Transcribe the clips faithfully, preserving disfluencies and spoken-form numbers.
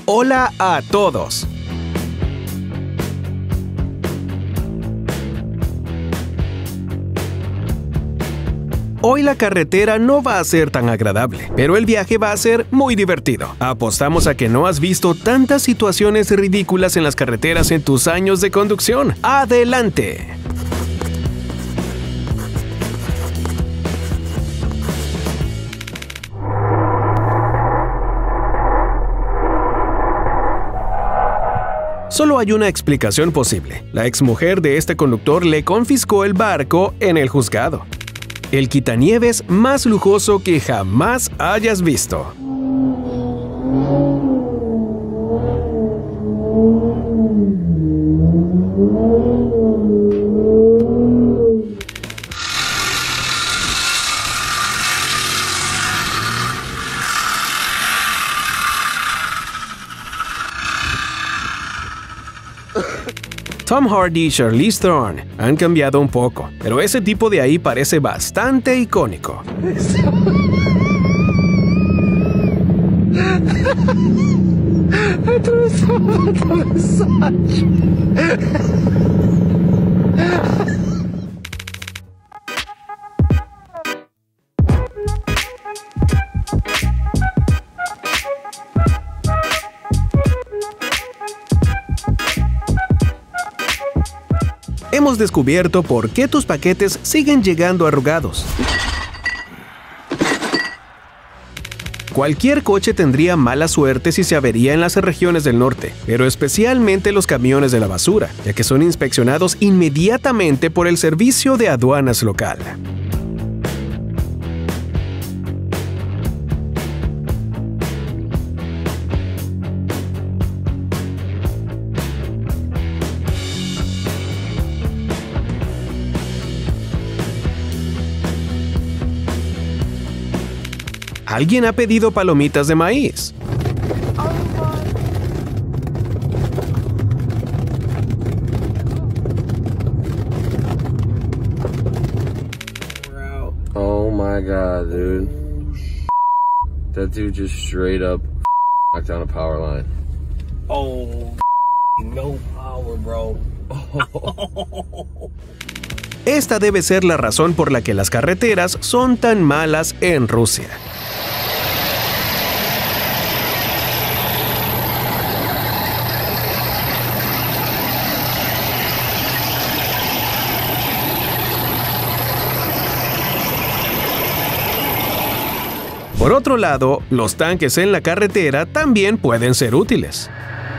Hola a todos. Hoy la carretera no va a ser tan agradable, pero el viaje va a ser muy divertido. Apostamos a que no has visto tantas situaciones ridículas en las carreteras en tus años de conducción. ¡Adelante! Solo hay una explicación posible. La exmujer de este conductor le confiscó el barco en el juzgado. El quitanieves más lujoso que jamás hayas visto. Tom Hardy y Charlize Theron han cambiado un poco, pero ese tipo de ahí parece bastante icónico. Hemos descubierto por qué tus paquetes siguen llegando arrugados. Cualquier coche tendría mala suerte si se avería en las regiones del norte, pero especialmente los camiones de la basura, ya que son inspeccionados inmediatamente por el servicio de aduanas local. ¿Alguien ha pedido palomitas de maíz? Oh my god, dude. That dude just straight up knocked down a power line. Oh, no power, bro. Esta debe ser la razón por la que las carreteras son tan malas en Rusia. Por otro lado, los tanques en la carretera también pueden ser útiles.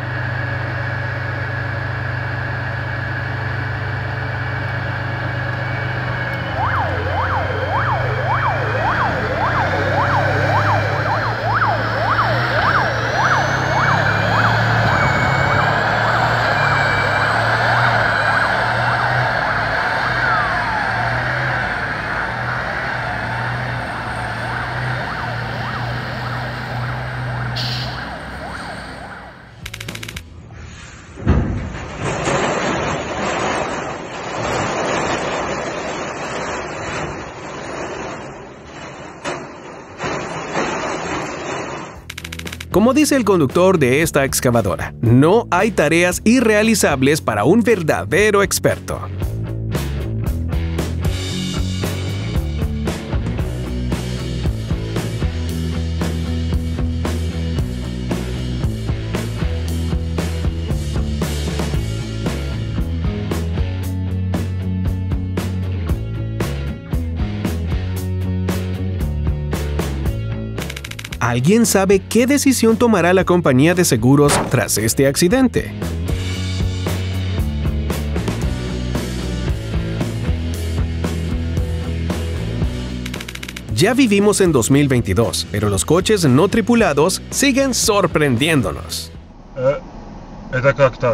Como dice el conductor de esta excavadora, no hay tareas irrealizables para un verdadero experto. ¿Alguien sabe qué decisión tomará la compañía de seguros tras este accidente? Ya vivimos en dos mil veintidós, pero los coches no tripulados siguen sorprendiéndonos. Eh, это как так?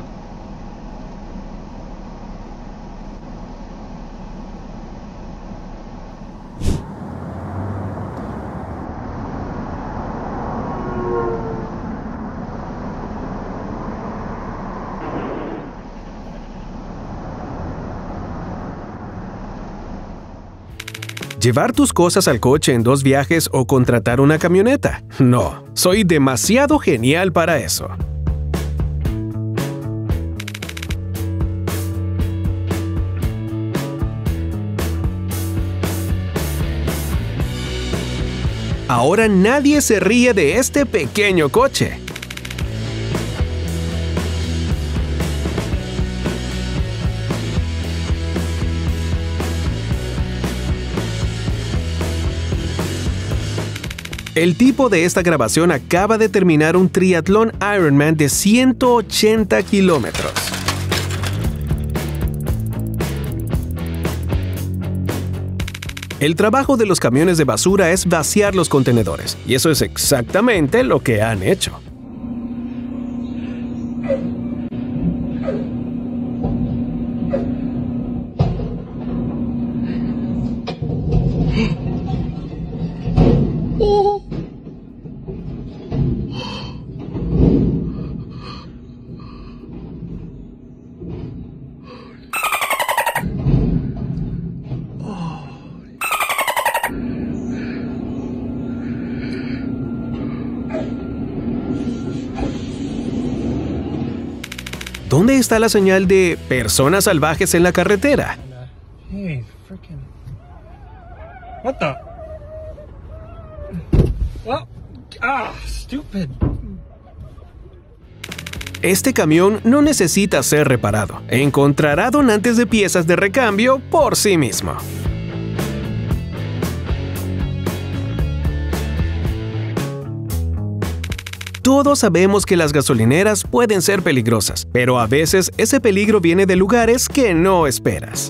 ¿Llevar tus cosas al coche en dos viajes o contratar una camioneta? No, soy demasiado genial para eso. Ahora nadie se ríe de este pequeño coche. El tipo de esta grabación acaba de terminar un triatlón Ironman de ciento ochenta kilómetros. El trabajo de los camiones de basura es vaciar los contenedores, y eso es exactamente lo que han hecho. ¿Dónde está la señal de personas salvajes en la carretera? Hey, freaking. What the? Well, ah, stupid. Este camión no necesita ser reparado. Encontrará donantes de piezas de recambio por sí mismo. Todos sabemos que las gasolineras pueden ser peligrosas, pero a veces ese peligro viene de lugares que no esperas.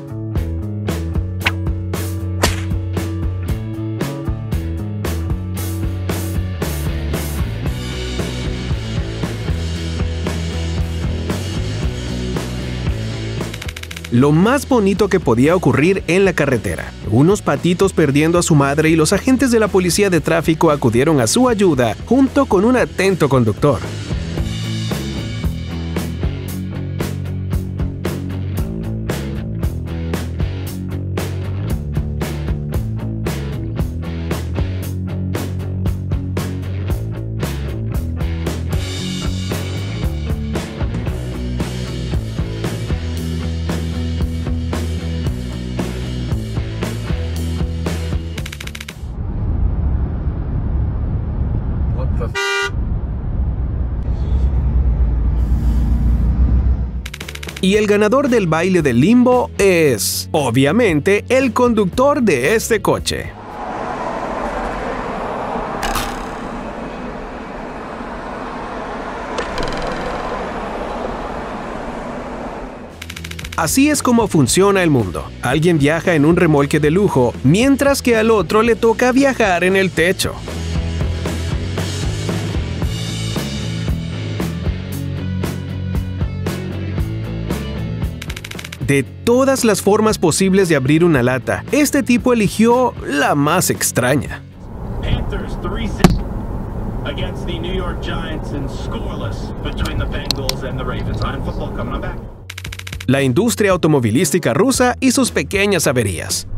Lo más bonito que podía ocurrir en la carretera. Unos patitos perdiendo a su madre y los agentes de la policía de tráfico acudieron a su ayuda junto con un atento conductor. Y el ganador del baile del limbo es, obviamente, el conductor de este coche. Así es como funciona el mundo. Alguien viaja en un remolque de lujo, mientras que al otro le toca viajar en el techo. De todas las formas posibles de abrir una lata, este tipo eligió la más extraña. Panthers three against the New York Giants and scoreless between the Bengals and the Ravens. On football coming on back. La industria automovilística rusa y sus pequeñas averías.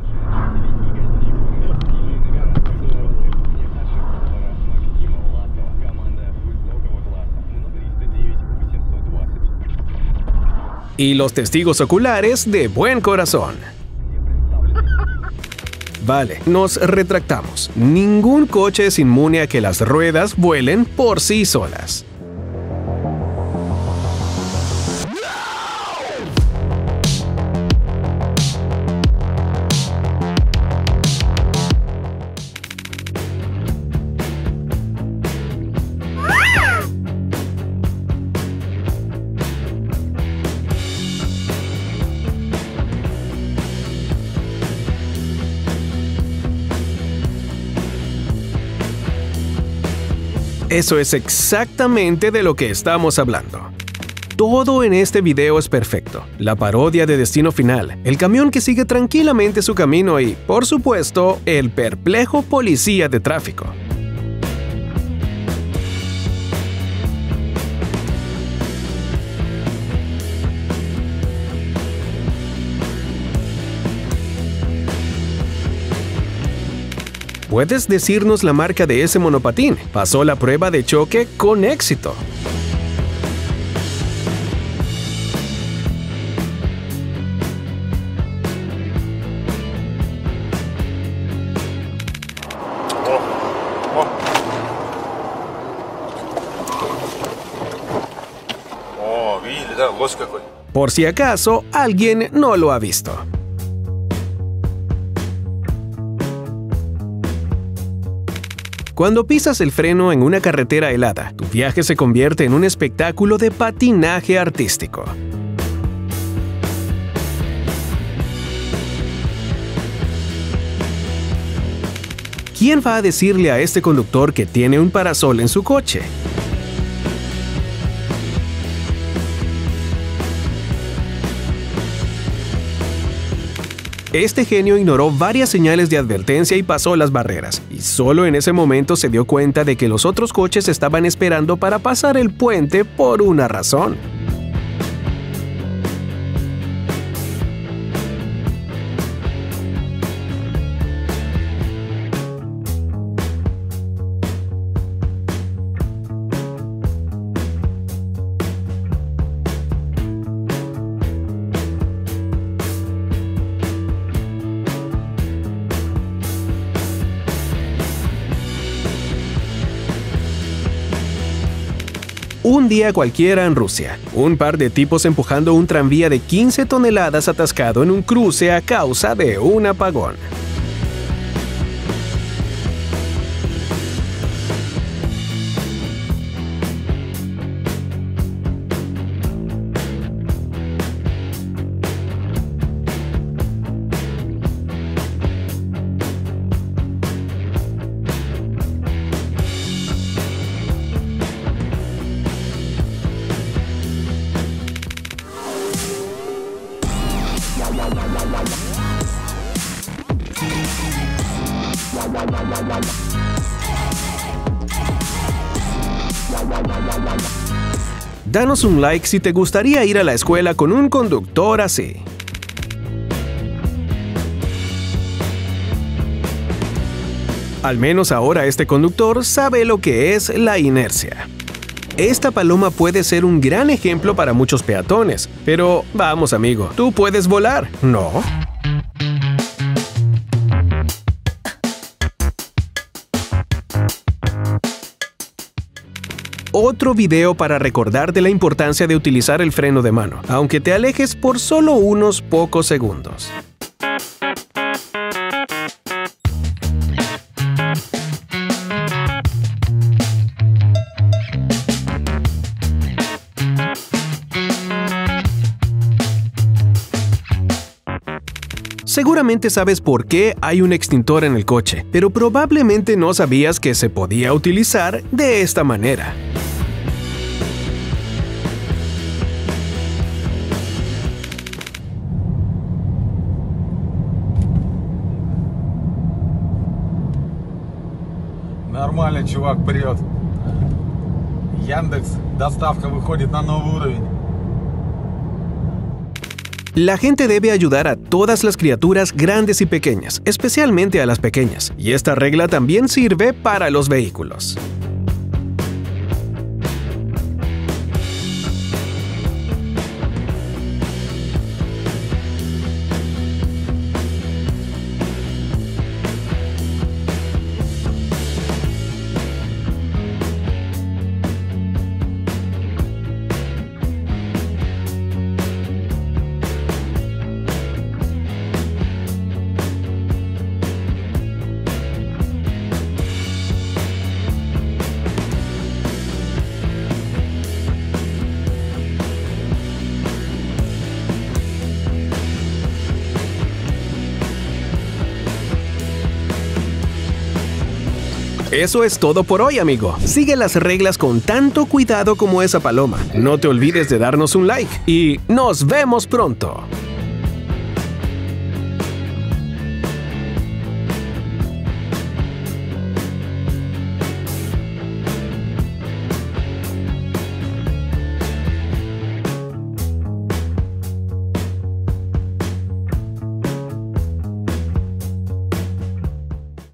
Y los testigos oculares de buen corazón. Vale, nos retractamos. Ningún coche es inmune a que las ruedas vuelen por sí solas. Eso es exactamente de lo que estamos hablando. Todo en este video es perfecto. La parodia de Destino Final, el camión que sigue tranquilamente su camino y, por supuesto, el perplejo policía de tráfico. ¿Puedes decirnos la marca de ese monopatín? Pasó la prueba de choque con éxito. Oh, да, лось какой. Por si acaso alguien no lo ha visto. Cuando pisas el freno en una carretera helada, tu viaje se convierte en un espectáculo de patinaje artístico. ¿Quién va a decirle a este conductor que tiene un parasol en su coche? Este genio ignoró varias señales de advertencia y pasó las barreras, y solo en ese momento se dio cuenta de que los otros coches estaban esperando para pasar el puente por una razón. Un día cualquiera en Rusia, un par de tipos empujando un tranvía de quince toneladas atascado en un cruce a causa de un apagón. Danos un like si te gustaría ir a la escuela con un conductor así. Al menos ahora este conductor sabe lo que es la inercia. Esta paloma puede ser un gran ejemplo para muchos peatones, pero vamos amigo, ¿tú puedes volar? ¿No? Otro video para recordarte la importancia de utilizar el freno de mano, aunque te alejes por solo unos pocos segundos. Seguramente sabes por qué hay un extintor en el coche, pero probablemente no sabías que se podía utilizar de esta manera. Нормально, чувак, прет. Яндекс, доставка выходит на новый уровень. La gente debe ayudar a todas las criaturas grandes y pequeñas, especialmente a las pequeñas, y esta regla también sirve para los vehículos. Eso es todo por hoy, amigo. Sigue las reglas con tanto cuidado como esa paloma. No te olvides de darnos un like y nos vemos pronto.